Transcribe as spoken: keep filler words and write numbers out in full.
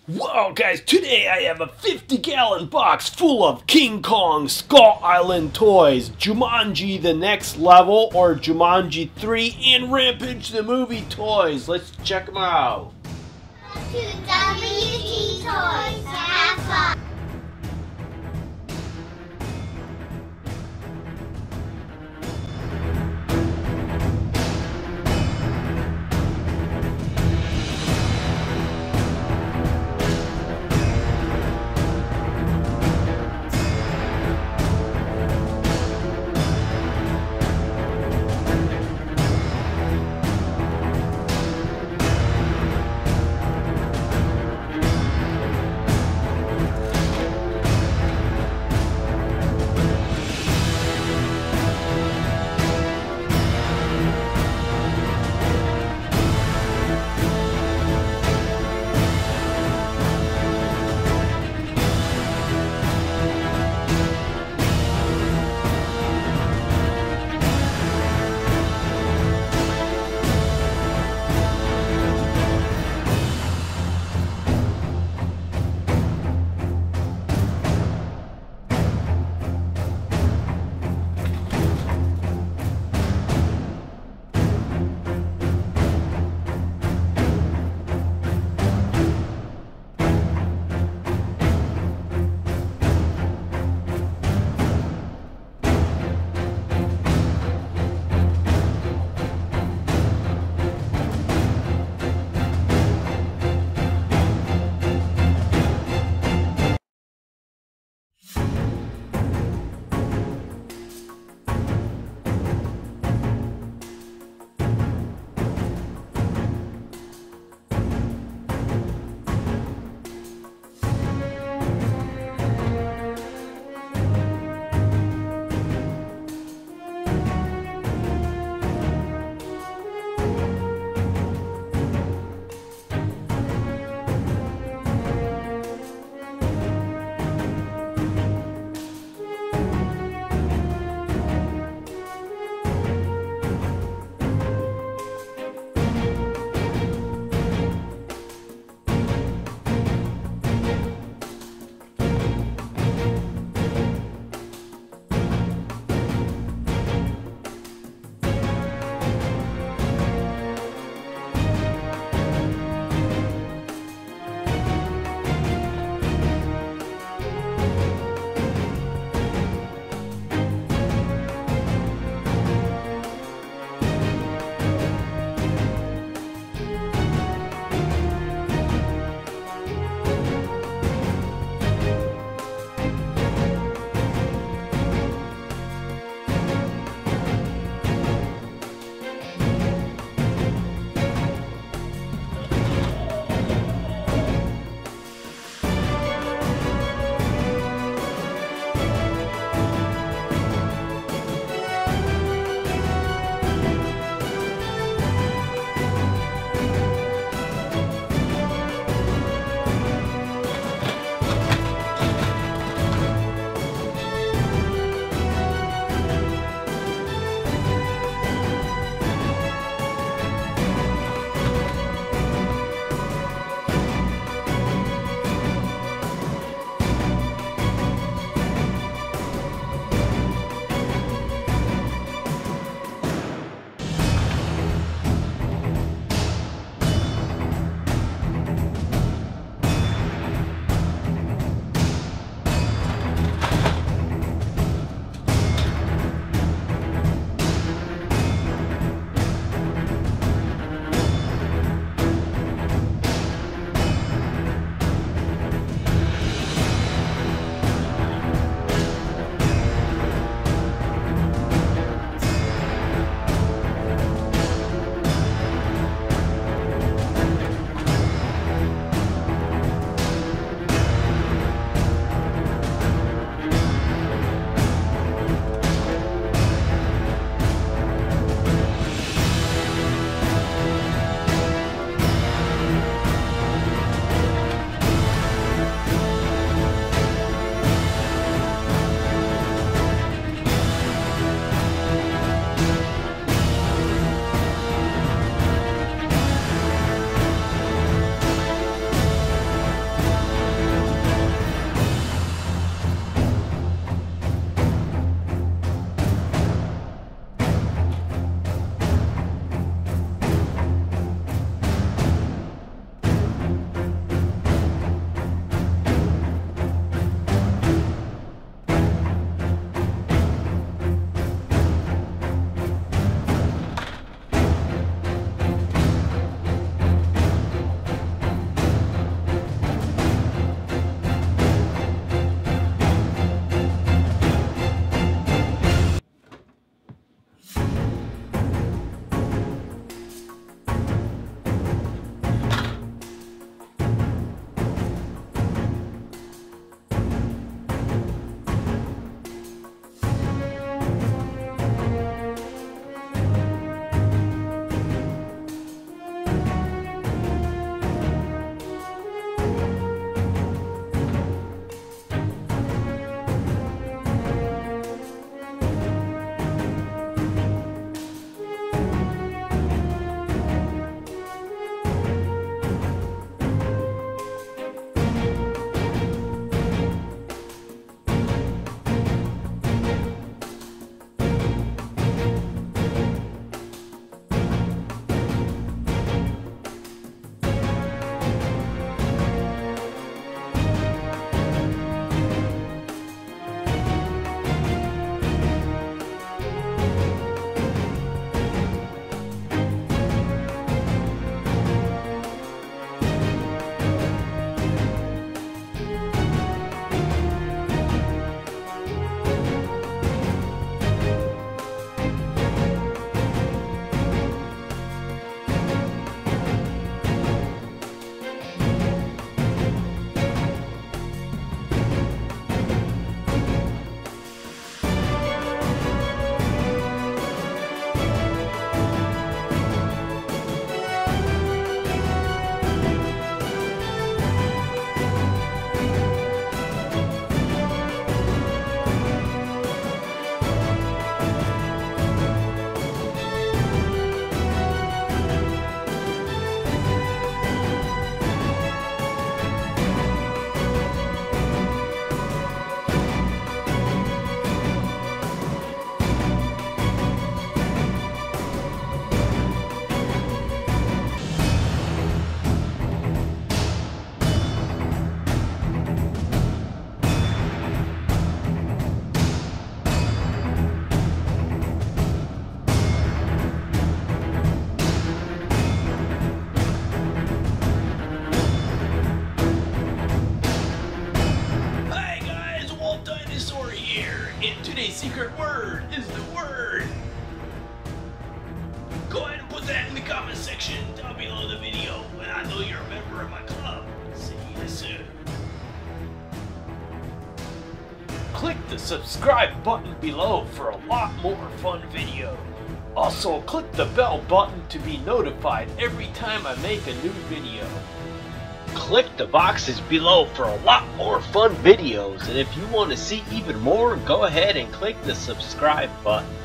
Wow, guys, today I have a fifty gallon box full of King Kong Skull Island toys, Jumanji The Next Level or Jumanji three, and Rampage the Movie toys. Let's check them out. To W T Toys, have fun. secret word is the word. Go ahead and put that in the comment section down below the video, and I know you're a member of my club. See you soon. Click the subscribe button below for a lot more fun videos. Also, click the bell button to be notified every time I make a new video. Click the boxes below for a lot more fun videos, and if you want to see even more, go ahead and click the subscribe button.